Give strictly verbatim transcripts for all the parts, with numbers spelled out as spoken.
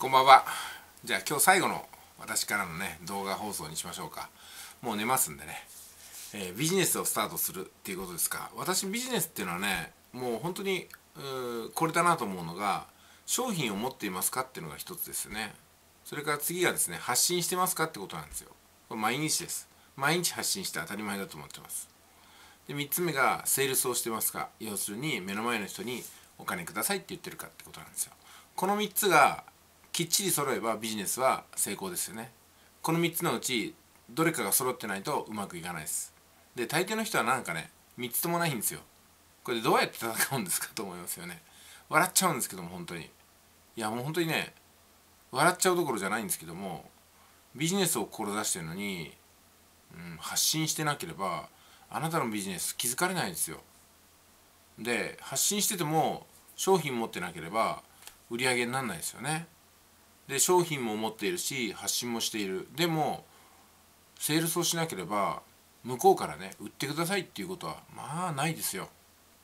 こんばんは。じゃあ今日最後の私からのね動画放送にしましょうか。もう寝ますんでね、えー、ビジネスをスタートするっていうことですか。私ビジネスっていうのはね、もう本当にうこれだなと思うのが、商品を持っていますかっていうのが一つですよね。それから次がですね、発信してますかってことなんですよ。これ毎日です。毎日発信して当たり前だと思ってます。でみっつめがセールスをしてますか。要するに目の前の人にお金くださいって言ってるかってことなんですよ。このみっつがきっちり揃えばビジネスは成功ですよね。このみっつのうちどれかが揃ってないとうまくいかないです。で大抵の人はなんかねみっつともないんですよ。これでどうやって戦うんですかと思いますよね。笑っちゃうんですけども、本当にいやもう本当にね、笑っちゃうどころじゃないんですけども、ビジネスを志してるのに、うん、発信してなければあなたのビジネス気づかれないですよ。で発信してても商品持ってなければ売り上げにならないですよね。で商品も持っているし発信もしている。でもセールスをしなければ向こうからね売ってくださいっていうことはまあないですよ。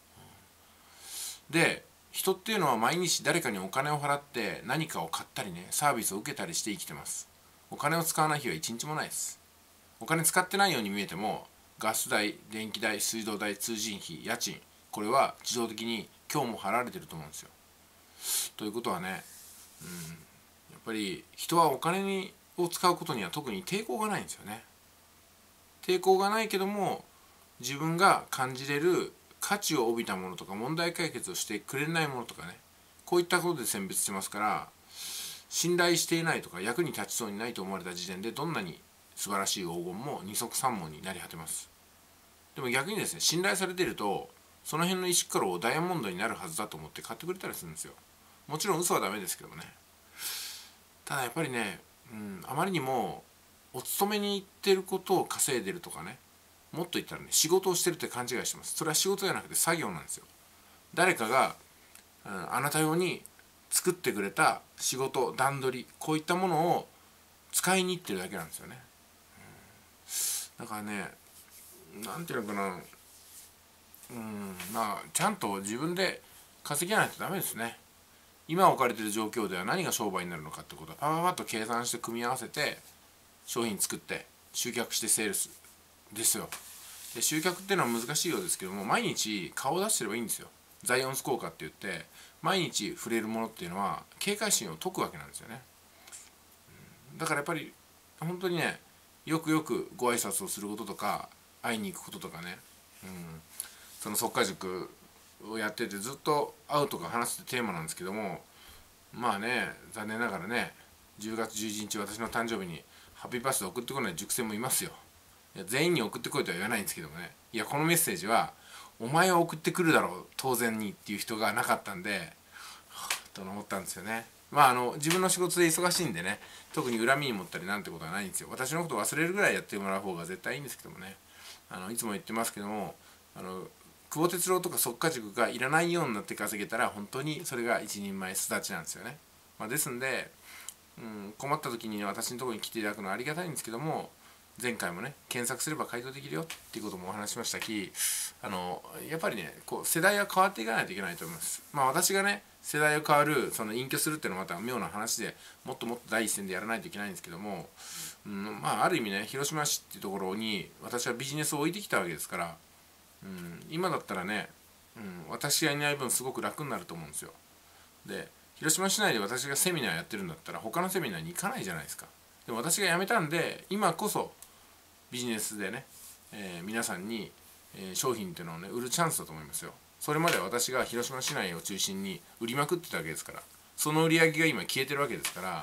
で人っていうのは毎日誰かにお金を払って何かを買ったりねサービスを受けたりして生きてます。お金を使わない日は一日もないです。お金使ってないように見えてもガス代、電気代、水道代、通信費、家賃、これは自動的に今日も払われてると思うんですよ。ということはね、うん、やっぱり人はお金にを使うことには特に抵抗がないんですよね。抵抗がないけども自分が感じれる価値を帯びたものとか問題解決をしてくれないものとかね、こういったことで選別してますから、信頼していないとか役に立ちそうにないと思われた時点でどんなに素晴らしい黄金も二足三門になり果てます。でも逆にですね、信頼されているとその辺の石ころをダイヤモンドになるはずだと思って買ってくれたりするんですよ。もちろん嘘はダメですけどもね。ただやっぱりね、うん、あまりにもお勤めに行ってることを稼いでるとかね、もっと言ったらね仕事をしてるって勘違いしてます。それは仕事じゃなくて作業なんですよ。誰かが、うん、あなた用に作ってくれた仕事、段取り、こういったものを使いに行ってるだけなんですよね。うん、だからね、なんていうのかな、うん、まあちゃんと自分で稼げないとダメですね。今置かれている状況では何が商売になるのかってことはパパパッと計算して組み合わせて商品作って集客してセールスですよ。で集客っていうのは難しいようですけども、毎日顔を出してればいいんですよ。ザイオンス効果って言って毎日触れるものっていうのは警戒心を解くわけなんですよね。だからやっぱり本当にね、よくよくご挨拶をすることとか会いに行くこととかね、うん、その即価塾をやっててずっと会うとか話すってテーマなんですけども、まあね残念ながらね、じゅうがつじゅういちにち私の誕生日にハッピーバースデー送ってこない塾生もいますよ。いや全員に送ってこいとは言わないんですけどもね、いやこのメッセージはお前は送ってくるだろう当然にっていう人がなかったんで、はぁと思ったんですよね。まああの自分の仕事で忙しいんでね、特に恨みに持ったりなんてことはないんですよ。私のことを忘れるぐらいやってもらう方が絶対いいんですけどもね、あのいつも言ってますけども、あの久保哲郎とか即価塾がいらないようになって稼げたら本当にそれが一人前巣立ちなんですよね。まあ、ですんで、うん、困った時に私のところに来ていただくのはありがたいんですけども、前回もね検索すれば回答できるよっていうこともお話ししましたき、あのやっぱりねこう世代は変わっていかないといけないと思います。まあ私がね世代を変わるその隠居するっていうのはまた妙な話で、もっともっと第一線でやらないといけないんですけども、うん、まあある意味ね広島市っていうところに私はビジネスを置いてきたわけですから、うん、今だったらね、うん、私がいない分すごく楽になると思うんですよ。で広島市内で私がセミナーやってるんだったら他のセミナーに行かないじゃないですか。でも私が辞めたんで今こそビジネスでね、えー、皆さんに、えー、商品っていうのをね売るチャンスだと思いますよ。それまでは私が広島市内を中心に売りまくってたわけですから、その売り上げが今消えてるわけですから、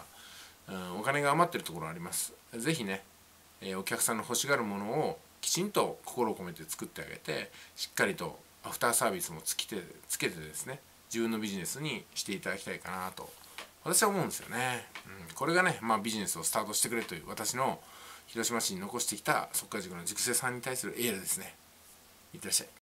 うん、お金が余ってるところあります。ぜひね、えー、お客さんの欲しがるものをきちんと心を込めて作ってあげて、しっかりとアフターサービスもつけてつけてですね、自分のビジネスにしていただきたいかなと私は思うんですよね。うん、これがね、まあ、ビジネスをスタートしてくれという私の広島市に残してきた即価塾の塾生さんに対するエールですね。いってらっしゃい。